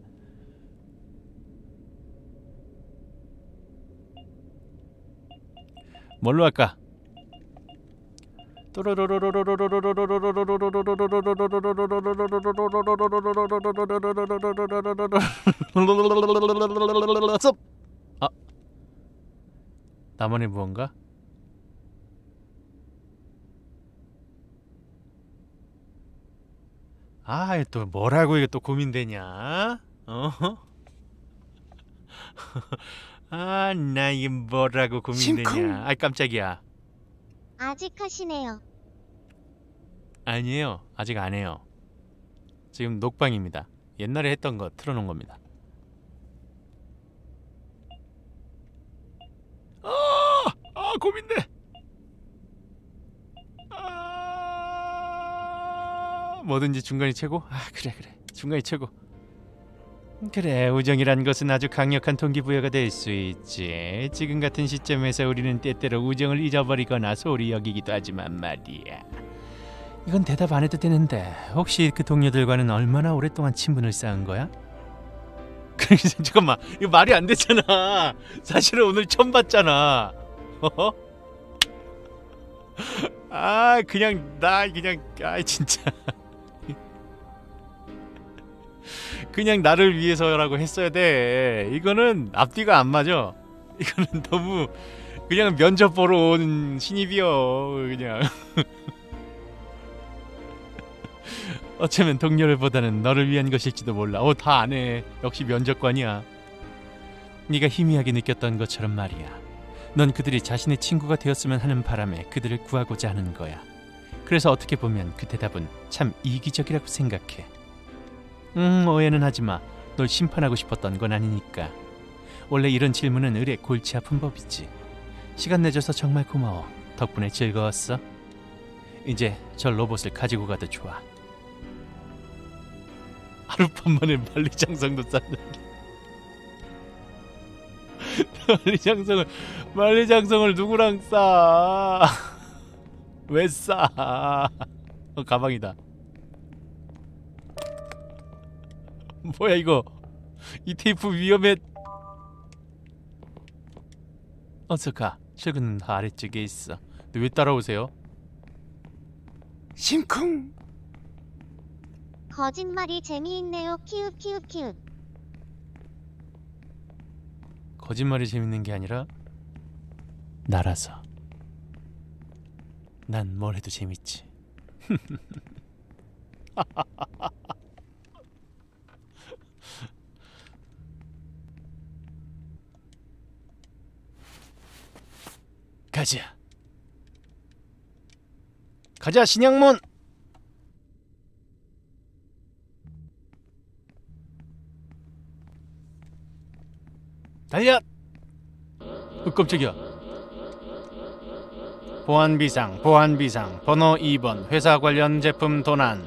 뭘로 할까? 아, 나만의 무언가? 아, 또 뭐라고 이게 또 고민되냐? 어? 아, 나 이게 뭐라고 고민되냐? 아, 깜짝이야. 아직 하시네요. 아니에요. 아직 안 해요. 지금 녹방입니다. 옛날에 했던 거 틀어놓은 겁니다. 아, 아 고민돼. 아, 뭐든지 중간이 최고? 아, 그래 그래. 중간이 최고. 그래, 우정이란 것은 아주 강력한 동기부여가 될 수 있지. 지금 같은 시점에서 우리는 때때로 우정을 잊어버리거나 소홀히 여기기도 하지만 말이야. 이건 대답 안 해도 되는데 혹시 그 동료들과는 얼마나 오랫동안 친분을 쌓은 거야? 잠깐만, 이거 말이 안 되잖아. 사실은 오늘 처음 봤잖아. 어? 아, 그냥 나 그냥 아 진짜 그냥 나를 위해서라고 했어야 돼. 이거는 앞뒤가 안 맞아. 이거는 너무 그냥 면접 보러 온 신입이요. 그냥 어쩌면 동료를 보다는 너를 위한 것일지도 몰라. 어, 다 안 해. 역시 면접관이야. 네가 희미하게 느꼈던 것처럼 말이야. 넌 그들이 자신의 친구가 되었으면 하는 바람에 그들을 구하고자 하는 거야. 그래서 어떻게 보면 그 대답은 참 이기적이라고 생각해. 음, 오해는 하지마. 널 심판하고 싶었던 건 아니니까. 원래 이런 질문은 의뢰 골치 아픈 법이지. 시간 내줘서 정말 고마워. 덕분에 즐거웠어. 이제 저 로봇을 가지고 가도 좋아. 하룻밤 만에 만리장성도 쌌는데 만리장성을 만리장성을 누구랑 싸? 왜 싸? 어, 가방이다. 뭐야 이거? 이 테이프 위험해. 어서 가. 출근은 아래쪽에 있어. 근데 왜 따라오세요? 심쿵. 거짓말이 재미있네요. 키읔 키읔 키읔. 거짓말이 재밌는 게 아니라 나라서. 난 뭘 해도 재밌지. 가자. 가자 신양문. 달려. 어, 깜짝이야. 보안 비상, 보안 비상. 번호 이 번. 회사 관련 제품 도난.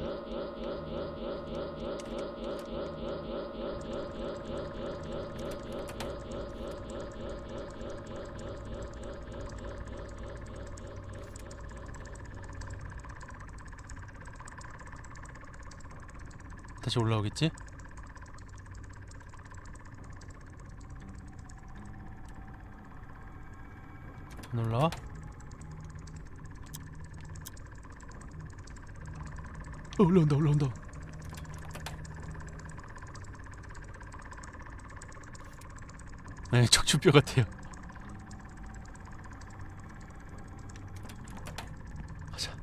다시 올라오겠지? 안 올라와? 어, 올라온다 올라온다. 네, 척추뼈 같아요. 가자.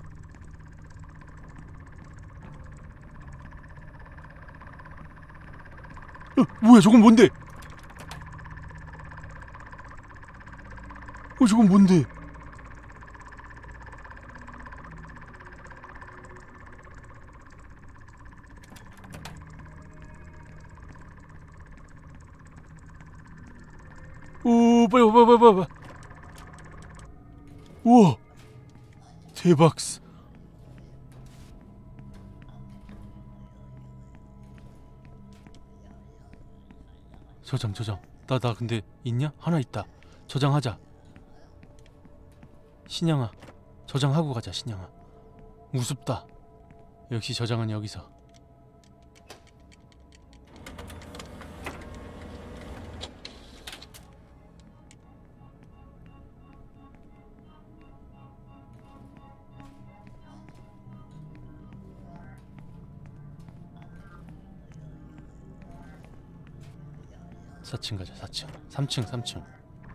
어, 뭐야 저건 뭔데? 어, 저건 뭔데? 대박. 저장 저장. 나 나 근데 있냐? 하나 있다. 저장하자. 신양아, 저장하고 가자. 신양아. 우습다. 역시 저장은 여기서. 사 층 가자. 사 층. 삼 층 삼 층.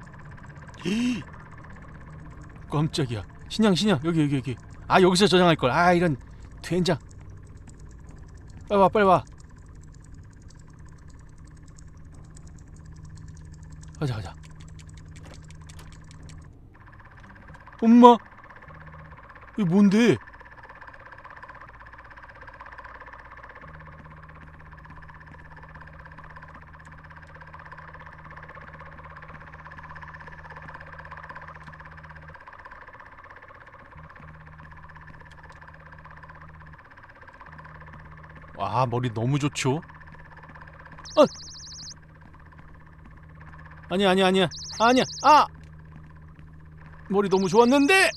깜짝이야. 신양 신양 여기 여기 여기. 아 여기서 저장할 걸. 아 이런 된장. 빨리 와 빨리 와. 가자 가자. 엄마. 이게 뭔데? 아 머리 너무 좋죠? 어! 아니야 아니야 아니야 아니야 아! 머리 너무 좋았는데!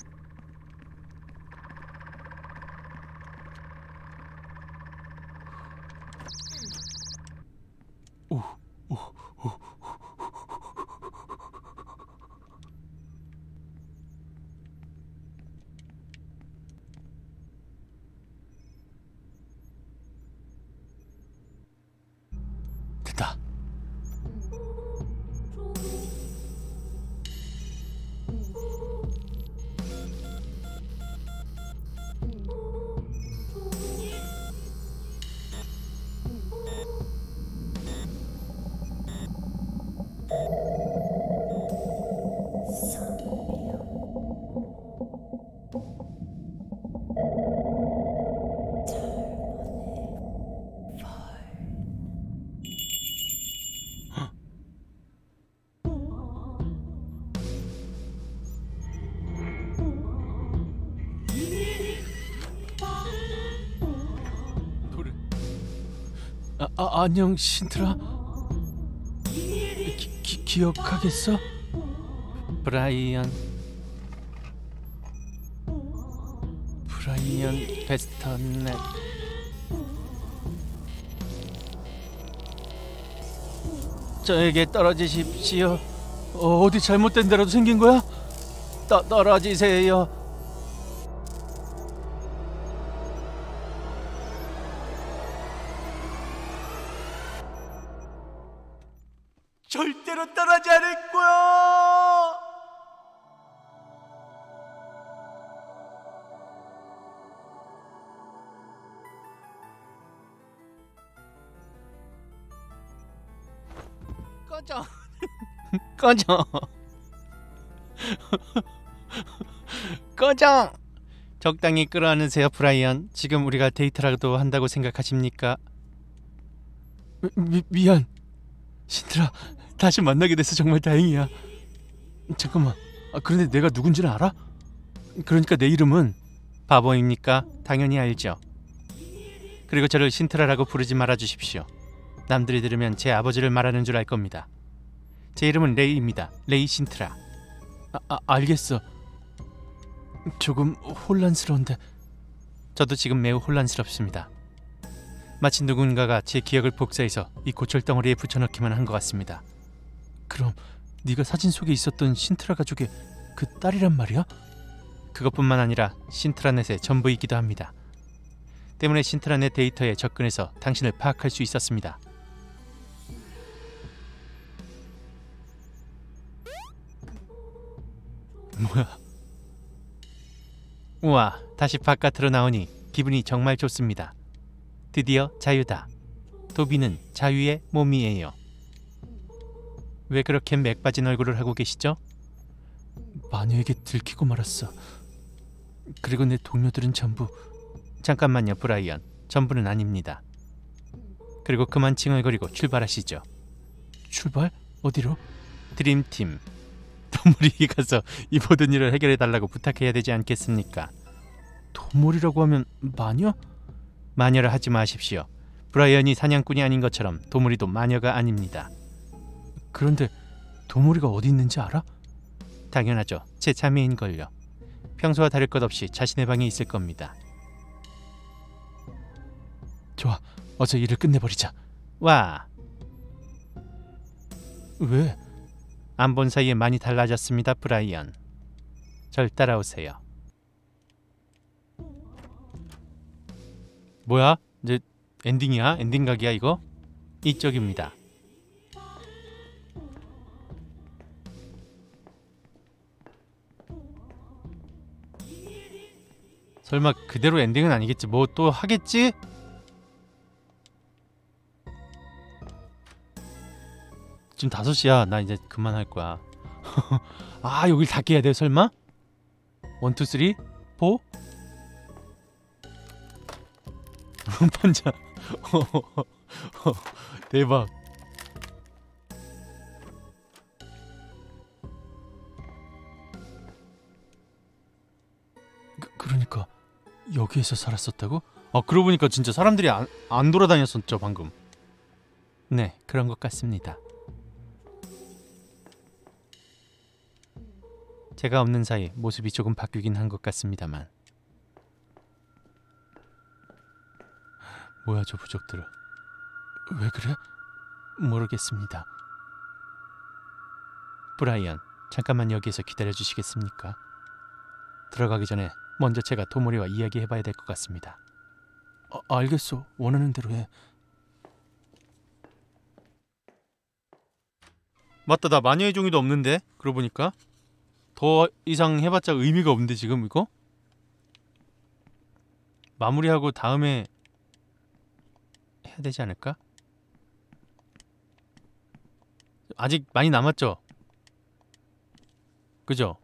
오, 오, 오. 됐다. 아, 아 안녕 신트라. 기, 기, 기억하겠어? 브라이언 브라이언 베스턴넷. 저에게 떨어지십시오. 어, 어디 잘못된 데라도 생긴 거야? 떠, 떨어지세요. 절대로 떠나지 않을 거야. 꺼져. 꺼져. 꺼져. 적당히 끌어안으세요, 브라이언. 지금 우리가 데이트라도 한다고 생각하십니까? 미, 미안. 신트라, 다시 만나게 돼서 정말 다행이야. 잠깐만. 아, 그런데 내가 누군지는 알아? 그러니까 내 이름은... 바보입니까? 당연히 알죠. 그리고 저를 신트라라고 부르지 말아 주십시오. 남들이 들으면 제 아버지를 말하는 줄 알 겁니다. 제 이름은 레이입니다. 레이 신트라. 아, 아, 알겠어. 조금 혼란스러운데... 저도 지금 매우 혼란스럽습니다. 마치 누군가가 제 기억을 복사해서 이 고철덩어리에 붙여넣기만 한 것 같습니다. 그럼 네가 사진 속에 있었던 신트라 가족의 그 딸이란 말이야? 그것뿐만 아니라 신트라넷의 전부이기도 합니다. 때문에 신트라넷 데이터에 접근해서 당신을 파악할 수 있었습니다. 뭐야? 우와, 다시 바깥으로 나오니 기분이 정말 좋습니다. 드디어 자유다. 도비는 자유의 몸이에요. 왜 그렇게 맥 빠진 얼굴을 하고 계시죠? 마녀에게 들키고 말았어. 그리고 내 동료들은 전부... 잠깐만요, 브라이언. 전부는 아닙니다. 그리고 그만 칭얼거리고 출발하시죠. 출발? 어디로? 드림팀. 더물이 가서 이 모든 일을 해결해달라고 부탁해야 되지 않겠습니까? 도몰이라고 하면 마녀? 마녀라 하지 마십시오. 브라이언이 사냥꾼이 아닌 것처럼 도몰이도 마녀가 아닙니다. 그런데 도몰이가 어디 있는지 알아? 당연하죠. 제 자매인걸요. 평소와 다를 것 없이 자신의 방에 있을 겁니다. 좋아, 어서 일을 끝내버리자. 와. 왜? 안 본 사이에 많이 달라졌습니다, 브라이언. 절 따라오세요. 뭐야? 이제 엔딩이야? 엔딩 각이야 이거? 이쪽입니다. 설마 그대로 엔딩은 아니겠지? 뭐 또 하겠지? 지금 다섯 시야. 나 이제 그만할 거야. 아, 여길 다 깨야 돼 설마? 원, 투, 쓰리, 포? 판자. 대박. 그, 그러니까 여기에서 살았었다고? 아, 그러고 보니까 진짜 사람들이 안, 안 돌아다녔었죠 방금. 네, 그런 것 같습니다. 제가 없는 사이 모습이 조금 바뀌긴 한 것 같습니다만. 뭐야 저 부적들은. 왜 그래? 모르겠습니다. 브라이언, 잠깐만 여기에서 기다려주시겠습니까? 들어가기 전에 먼저 제가 도모리와 이야기해봐야 될 것 같습니다. 아, 알겠어. 원하는 대로 해. 맞다, 나 마녀의 종이도 없는데? 그러고 보니까 더 이상 해봤자 의미가 없는데 지금 이거? 마무리하고 다음에 해야 되지 않을까? 아직 많이 남았죠? 그죠?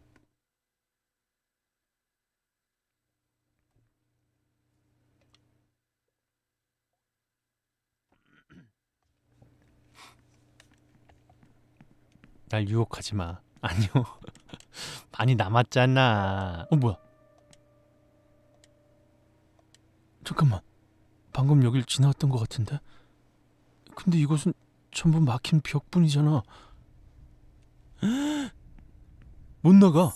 날 유혹하지 마. 아니요. 많이 남았잖아. 어 뭐야? 잠깐만. 방금 여길 지나왔던 것 같은데? 근데 이곳은 전부 막힌 벽뿐이잖아. 못 나가.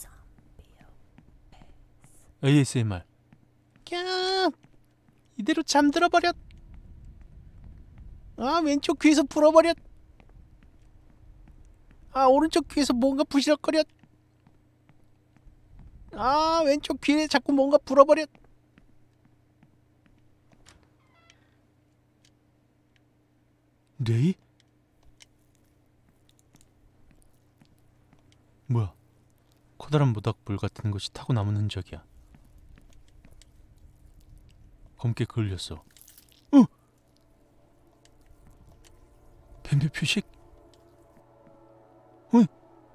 에이에스엠알. 캬, 이대로 잠들어 버렸. 아, 왼쪽 귀에서 불어버렸. 아, 오른쪽 귀에서 뭔가 부시럭거렸. 아, 왼쪽 귀에 자꾸 뭔가 불어버렸. 레이? 뭐야? 커다란 모닥불 같은 것이 타고 남은 흔적이야. 검게 그을렸어. 어! 뱀의 표식? 응?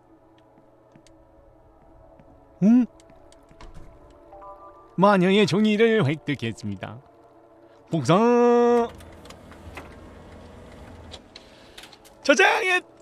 응? 마녀의 종이를 획득했습니다. 복사! 저장했